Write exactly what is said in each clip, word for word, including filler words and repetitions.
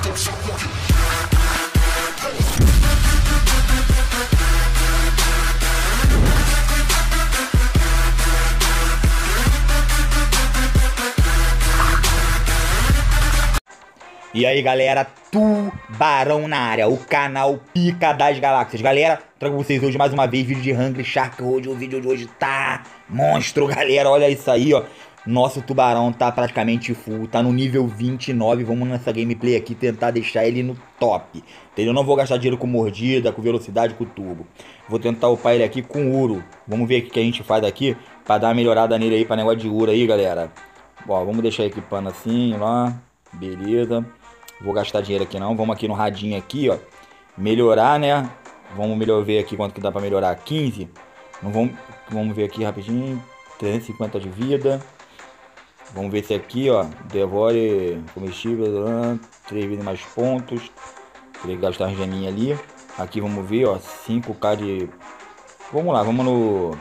E aí galera, Tubarão na área, o canal Pica das Galáxias. Galera, trago pra vocês hoje mais uma vez vídeo de Hungry Shark. Hoje o vídeo de hoje tá monstro, galera. Olha isso aí, ó. Nosso tubarão tá praticamente full, tá no nível vinte e nove. Vamos nessa gameplay aqui tentar deixar ele no top, entendeu? Não vou gastar dinheiro com mordida, com velocidade, com turbo. Vou tentar upar ele aqui com Uro. Vamos ver o que a gente faz aqui pra dar uma melhorada nele aí, pra negócio de Uro aí, galera. Ó, vamos deixar equipando assim, lá. Beleza. Vou gastar dinheiro aqui não. Vamos aqui no radinho aqui, ó. Melhorar, né? Vamos melhor ver aqui quanto que dá pra melhorar. quinze. Não vamos, vamos ver aqui rapidinho. trezentos e cinquenta de vida. Vamos ver se aqui, ó. Devore comestível. três vezes mais pontos. Teria que gastar uma geminha ali. Aqui vamos ver, ó. cinco K de... Vamos lá, vamos no...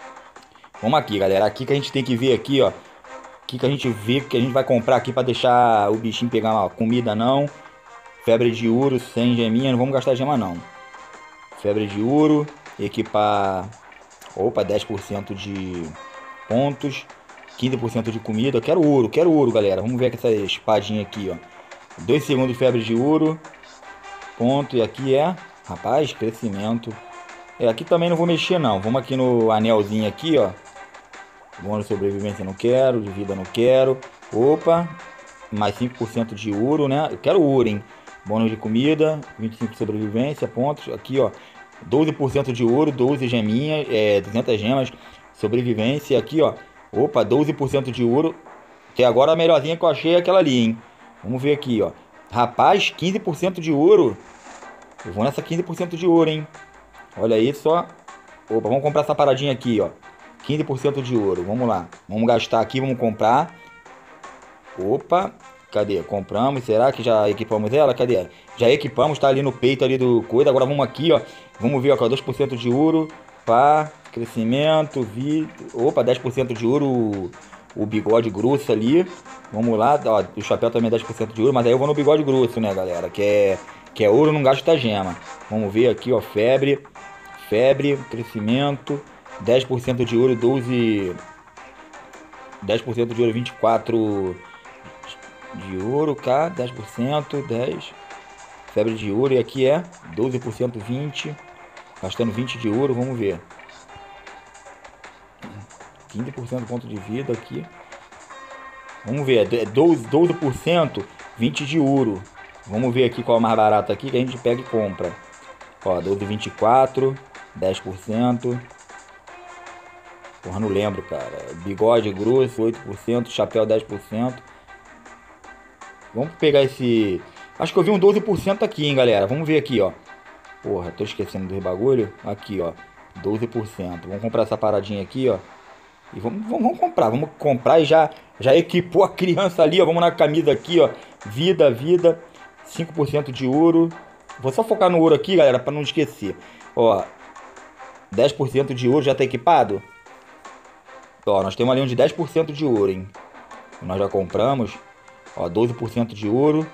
Vamos aqui, galera. Aqui que a gente tem que ver aqui, ó. O que, que a gente vê que a gente vai comprar aqui para deixar o bichinho pegar uma comida não. Febre de ouro, sem geminha, não vamos gastar gema não. Febre de ouro, equipar, opa, dez por cento de pontos, quinze por cento de comida. Eu quero ouro, quero ouro, galera. Vamos ver com essa espadinha aqui, ó. dois segundos de febre de ouro. Ponto, e aqui é, rapaz, crescimento. É, aqui também não vou mexer não. Vamos aqui no anelzinho aqui, ó. Bônus de sobrevivência não quero, de vida não quero. Opa, mais cinco por cento de ouro, né? Eu quero ouro, hein? Bônus de comida, vinte e cinco de sobrevivência, pontos. Aqui, ó, doze por cento de ouro, doze geminhas, é, duzentas gemas. Sobrevivência, aqui, ó. Opa, doze por cento de ouro. Até agora a melhorzinha que eu achei é aquela ali, hein? Vamos ver aqui, ó. Rapaz, quinze por cento de ouro. Eu vou nessa quinze por cento de ouro, hein? Olha aí só. Opa, vamos comprar essa paradinha aqui, ó. quinze por cento de ouro, vamos lá. Vamos gastar aqui, vamos comprar. Opa, cadê? Compramos, será que já equipamos ela? Cadê? Já equipamos, tá ali no peito ali do coisa. Agora vamos aqui, ó. Vamos ver, ó, dois por cento de ouro. Pá, crescimento, vida. Opa, dez por cento de ouro. O, o bigode grosso ali. Vamos lá, ó, o chapéu também é dez por cento de ouro. Mas aí eu vou no bigode grosso, né, galera? Que é, que é ouro, não gasta gema. Vamos ver aqui, ó, febre. Febre, crescimento. dez por cento de ouro, doze... dez por cento de ouro, vinte e quatro de ouro, cá, dez por cento, dez. Febre de ouro, e aqui é doze por cento, vinte. Gastando vinte de ouro, vamos ver. quinze por cento ponto de vida aqui. Vamos ver, doze, doze por cento, vinte de ouro. Vamos ver aqui qual é o mais barato aqui que a gente pega e compra. Ó, doze, vinte e quatro, dez por cento. Porra, não lembro, cara. Bigode grosso, oito por cento. Chapéu, dez por cento. Vamos pegar esse... Acho que eu vi um doze por cento aqui, hein, galera. Vamos ver aqui, ó. Porra, tô esquecendo dos bagulho. Aqui, ó. doze por cento. Vamos comprar essa paradinha aqui, ó. E vamos, vamos, vamos comprar. Vamos comprar e já, já equipou a criança ali, ó. Vamos na camisa aqui, ó. Vida, vida. cinco por cento de ouro. Vou só focar no ouro aqui, galera, pra não esquecer. Ó. dez por cento de ouro já tá equipado. Ó, nós temos ali um de dez por cento de ouro, hein? Nós já compramos. Ó, doze por cento de ouro.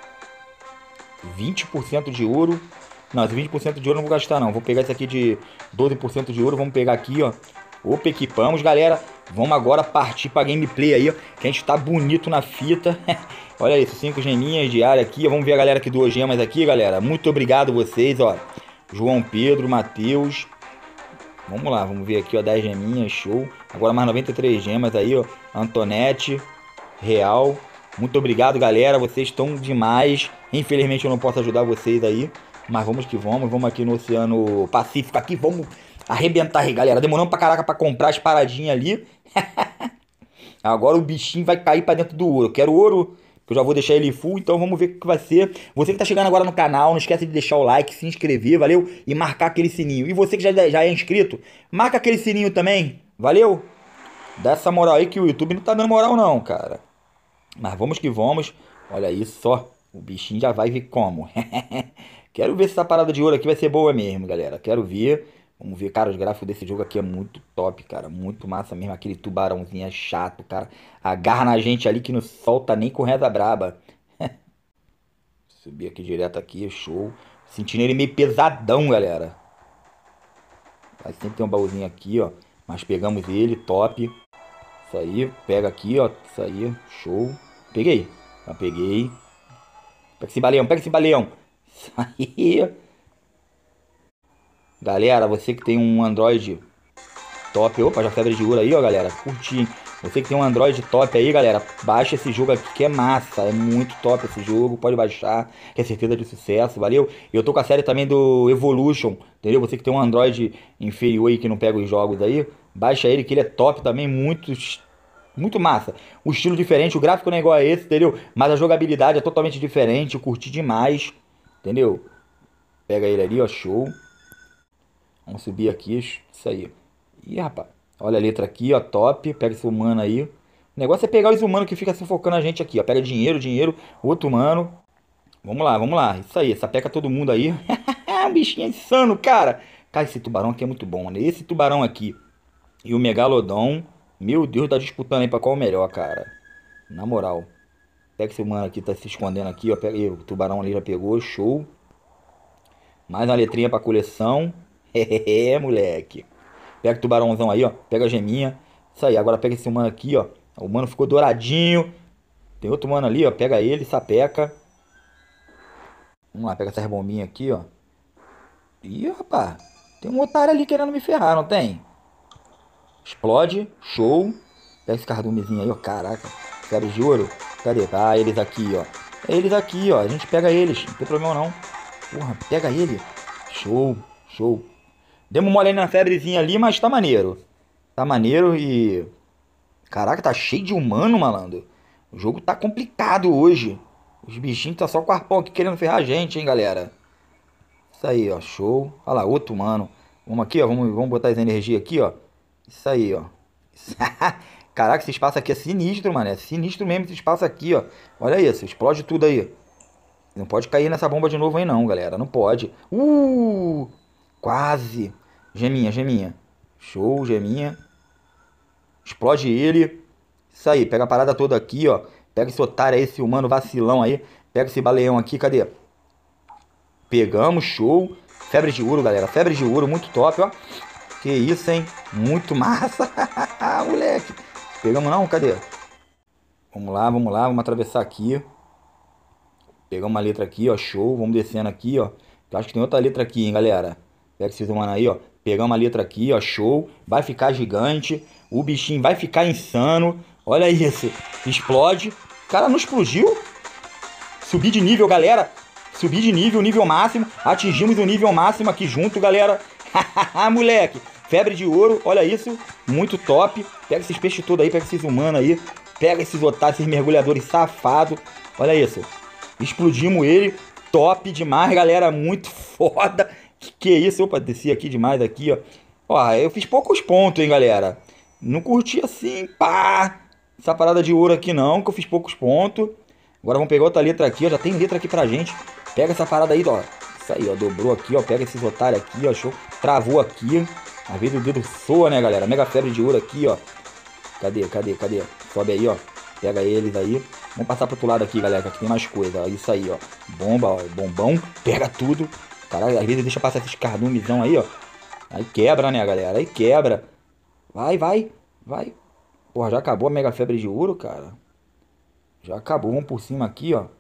vinte por cento de ouro. Não, esse vinte por cento de ouro eu não vou gastar, não. Vou pegar esse aqui de doze por cento de ouro. Vamos pegar aqui, ó. Opa, equipamos, galera. Vamos agora partir pra gameplay aí, ó. Que a gente tá bonito na fita. Olha isso, cinco geminhas de área aqui. Vamos ver a galera que doou gemas aqui, galera. Muito obrigado vocês, ó. João Pedro, Matheus. Vamos lá, vamos ver aqui, ó, dez geminhas, show. Agora mais noventa e três gemas aí, ó. Antonete, Real. Muito obrigado, galera. Vocês estão demais. Infelizmente eu não posso ajudar vocês aí. Mas vamos que vamos. Vamos aqui no Oceano Pacífico. Aqui, vamos arrebentar aí, galera. Demoramos pra caraca pra comprar as paradinhas ali. Agora o bichinho vai cair pra dentro do ouro. Eu quero ouro, que eu já vou deixar ele full, então vamos ver o que vai ser. Você que tá chegando agora no canal, não esquece de deixar o like, se inscrever, valeu? E marcar aquele sininho. E você que já, já é inscrito, marca aquele sininho também, valeu? Dá essa moral aí que o YouTube não tá dando moral não, cara. Mas vamos que vamos. Olha isso só, o bichinho já vai ver como. Quero ver se essa parada de ouro aqui vai ser boa mesmo, galera. Quero ver. Vamos ver, cara, os gráficos desse jogo aqui é muito top, cara. Muito massa mesmo. Aquele tubarãozinho é chato, cara. Agarra na gente ali que não solta nem com reza braba. Subir aqui direto aqui, show. Sentindo ele meio pesadão, galera. Aí sempre tem um baúzinho aqui, ó. Mas pegamos ele, top. Isso aí, pega aqui, ó. Isso aí, show. Peguei. Já peguei. Pega esse baleão, pega esse baleão. Isso aí. Galera, você que tem um Android top. Opa, já febre de ouro aí, ó, galera. Curti. Você que tem um Android top aí, galera, baixa esse jogo aqui que é massa. É muito top esse jogo. Pode baixar, que é certeza de sucesso, valeu? Eu tô com a série também do Evolution, entendeu? Você que tem um Android inferior aí que não pega os jogos aí, baixa ele que ele é top também, muito, muito massa. O estilo diferente, o gráfico não é igual a esse, entendeu? Mas a jogabilidade é totalmente diferente, eu curti demais, entendeu? Pega ele ali, ó, show. Vamos subir aqui, isso aí. Ih, rapaz. Olha a letra aqui, ó, top. Pega esse humano aí. O negócio é pegar os humanos que fica sufocando a gente aqui, ó. Pega dinheiro, dinheiro. Outro humano. Vamos lá, vamos lá. Isso aí, sapeca todo mundo aí. Um bichinho insano, cara. Cara, esse tubarão aqui é muito bom, né? Esse tubarão aqui e o Megalodon. Meu Deus, tá disputando aí pra qual é o melhor, cara. Na moral. Pega esse humano aqui, tá se escondendo aqui, ó. Pega aí, o tubarão ali já pegou, show. Mais uma letrinha pra coleção. É, moleque. Pega o tubarãozão aí, ó. Pega a geminha. Isso aí. Agora pega esse humano aqui, ó. O humano ficou douradinho. Tem outro humano ali, ó. Pega ele, sapeca. Vamos lá, pega essas bombinhas aqui, ó. Ih, rapaz. Tem um otário ali querendo me ferrar, não tem? Explode. Show. Pega esse cardumezinho aí, ó. Caraca. Febre de ouro. Cadê? Ah, eles aqui, ó. É eles aqui, ó. A gente pega eles. Não tem problema, não. Porra, pega ele. Show. Show. Demos uma olhada na febrezinha ali, mas tá maneiro. Tá maneiro e... Caraca, tá cheio de humano, malandro. O jogo tá complicado hoje. Os bichinhos tá só com o arpão aqui querendo ferrar a gente, hein, galera. Isso aí, ó, show. Olha lá, outro humano. Vamos aqui, ó, vamos, vamos botar essa energia aqui, ó. Isso aí, ó. Caraca, esse espaço aqui é sinistro, mano. É sinistro mesmo esse espaço aqui, ó. Olha isso, explode tudo aí. Não pode cair nessa bomba de novo aí não, galera. Não pode. Uh! Quase. Geminha, geminha. Show, geminha. Explode ele. Isso aí, pega a parada toda aqui, ó. Pega esse otário aí, esse humano vacilão aí. Pega esse baleão aqui, cadê? Pegamos, show. Febre de ouro, galera. Febre de ouro, muito top, ó. Que isso, hein? Muito massa. Moleque. Pegamos não? Cadê? Vamos lá, vamos lá. Vamos atravessar aqui. Pegamos uma letra aqui, ó. Show. Vamos descendo aqui, ó. Eu acho que tem outra letra aqui, hein, galera. Pega esses humanos aí, ó. Pegamos a letra aqui, ó. Show. Vai ficar gigante. O bichinho vai ficar insano. Olha isso. Explode. O cara não explodiu. Subir de nível, galera. Subir de nível, nível máximo. Atingimos o nível máximo aqui junto, galera. Moleque. Febre de ouro. Olha isso. Muito top. Pega esses peixes todos aí. Pega esses humanos aí. Pega esses otários, esses mergulhadores safados. Olha isso. Explodimos ele. Top demais, galera. Muito foda. Que que é isso? Opa, desci aqui demais aqui, ó. Ó, eu fiz poucos pontos, hein, galera. Não curti assim, pá. Essa parada de ouro aqui não, que eu fiz poucos pontos. Agora vamos pegar outra letra aqui, ó. Já tem letra aqui pra gente. Pega essa parada aí, ó. Isso aí, ó. Dobrou aqui, ó. Pega esses otários aqui, ó. Show. Travou aqui. Às vezes o dedo soa, né, galera? Mega febre de ouro aqui, ó. Cadê, cadê, cadê? Sobe aí, ó. Pega eles aí. Vamos passar pro outro lado aqui, galera, que aqui tem mais coisa. Ó. Isso aí, ó. Bomba, ó. Bombão. Pega tudo. Caralho, às vezes deixa passar esses cardumezão aí, ó. Aí quebra, né, galera? Aí quebra. Vai, vai, vai. Porra, já acabou a mega febre de ouro, cara. Já acabou. Vamos por cima aqui, ó.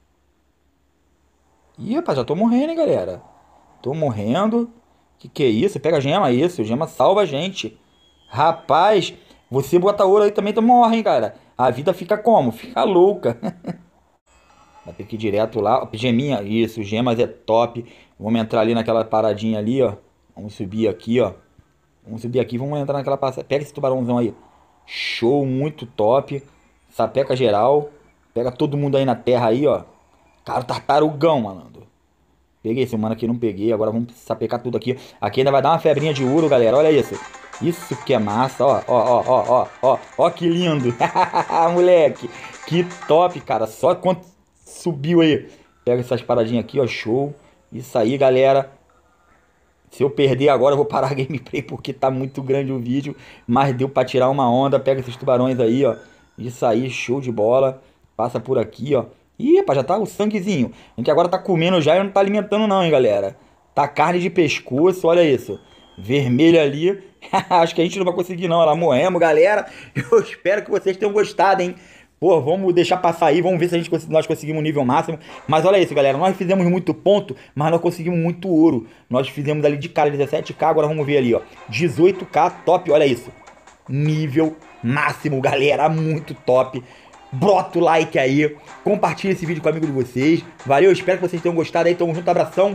Ih, rapaz, já tô morrendo, hein, galera. Tô morrendo. Que que é isso? Pega a gema, isso. Gema salva a gente. Rapaz, você bota ouro aí também, tu morre, hein, cara. A vida fica como? Fica louca. Vai ter que ir direto lá. Geminha, isso. Gemas é top. Vamos entrar ali naquela paradinha ali, ó. Vamos subir aqui, ó. Vamos subir aqui, vamos entrar naquela passagem. Pega esse tubarãozão aí. Show, muito top. Sapeca geral. Pega todo mundo aí na terra aí, ó. Cara, tartarugão, malandro. Peguei esse mano aqui, não peguei. Agora vamos sapecar tudo aqui. Aqui ainda vai dar uma febrinha de ouro, galera. Olha isso. Isso que é massa, ó. Ó, ó, ó, ó, ó. Ó que lindo. Moleque. Que top, cara. Só quanto subiu aí. Pega essas paradinhas aqui, ó. Show. Isso aí, galera. Se eu perder agora, eu vou parar a gameplay porque tá muito grande o vídeo. Mas deu pra tirar uma onda. Pega esses tubarões aí, ó. Isso aí, show de bola. Passa por aqui, ó. Ih, rapaz, já tá o sanguezinho. A gente agora tá comendo já e não tá alimentando não, hein, galera. Tá carne de pescoço, olha isso. Vermelho ali. Acho que a gente não vai conseguir não, ela morremos, galera. Eu espero que vocês tenham gostado, hein. Pô, vamos deixar passar aí, vamos ver se a gente, nós conseguimos o nível máximo. Mas olha isso, galera, nós fizemos muito ponto, mas nós conseguimos muito ouro. Nós fizemos ali de cara dezessete K, agora vamos ver ali, ó. dezoito K, top, olha isso. Nível máximo, galera, muito top. Brota o like aí, compartilha esse vídeo com o amigo de vocês. Valeu, espero que vocês tenham gostado aí, tamo junto, abração.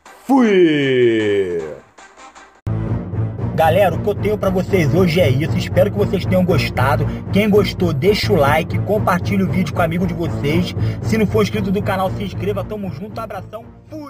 Fui! Galera, o que eu tenho pra vocês hoje é isso. Espero que vocês tenham gostado. Quem gostou, deixa o like, compartilha o vídeo com o amigo de vocês. Se não for inscrito do canal, se inscreva. Tamo junto, abração. Fui!